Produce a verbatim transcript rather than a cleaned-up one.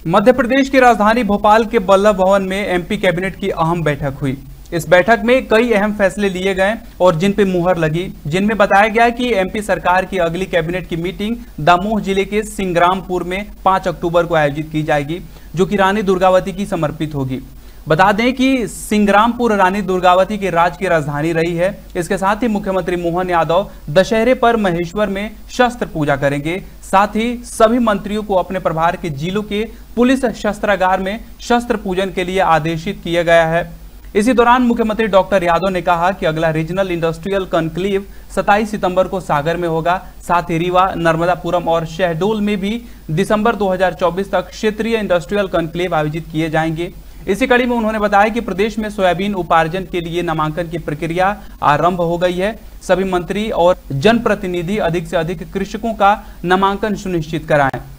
मध्य प्रदेश की राजधानी भोपाल के बल्लभ भवन में एमपी कैबिनेट की अहम बैठक हुई। इस बैठक में कई अहम फैसले लिए गए और जिन पे मुहर लगी, जिनमें बताया गया कि एमपी सरकार की अगली कैबिनेट की मीटिंग दमोह जिले के सिंग्रामपुर में पाँच अक्टूबर को आयोजित की जाएगी, जो कि रानी दुर्गावती की समर्पित होगी। बता दें कि सिंग्रामपुर रानी दुर्गावती के राज की राजधानी रही है। इसके साथ ही मुख्यमंत्री मोहन यादव दशहरे पर महेश्वर में शस्त्र पूजा करेंगे। साथ ही सभी मंत्रियों को अपने प्रभार के जिलों के पुलिस शस्त्रागार में शस्त्र पूजन के लिए आदेशित किया गया है। इसी दौरान मुख्यमंत्री डॉक्टर यादव ने कहा कि अगला रीजनल इंडस्ट्रियल कॉन्क्लेव सत्ताईस सितंबर को सागर में होगा। साथ ही रीवा, नर्मदापुरम और शहडोल में भी दिसंबर दो हज़ार चौबीस तक क्षेत्रीय इंडस्ट्रियल कॉन्क्लेव आयोजित किए जाएंगे। इसी कड़ी में उन्होंने बताया कि प्रदेश में सोयाबीन उपार्जन के लिए नामांकन की प्रक्रिया आरंभ हो गई है। सभी मंत्री और जनप्रतिनिधि अधिक से अधिक कृषकों का नामांकन सुनिश्चित कराएं।